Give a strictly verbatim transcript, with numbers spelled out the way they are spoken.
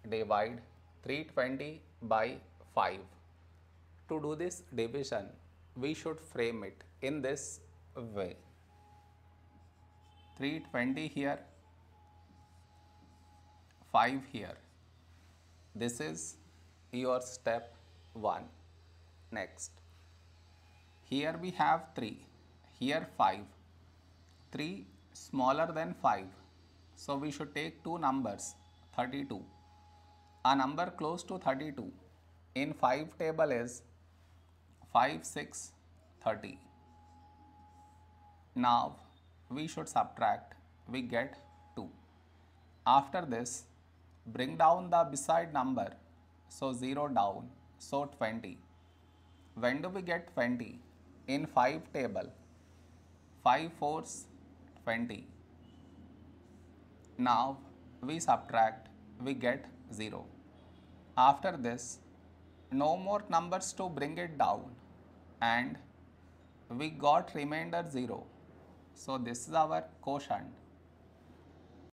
divide three hundred twenty by five. To do this division, we should frame it in this way. three hundred twenty here, five here. This is your step one. Next, here we have three, here five. three smaller than five. So we should take two numbers, thirty-two. A number close to thirty-two in five table is five, six, thirty. Now we should subtract, we get two. After this, bring down the beside number, so zero down, so twenty. When do we get twenty? In five table, five fours, twenty. Now we subtract, we get zero. After this, no more numbers to bring it down, and we got remainder zero. So this is our quotient.